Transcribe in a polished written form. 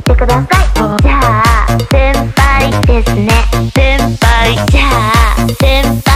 てください。じゃあ先輩ですね。先輩。じゃあ先輩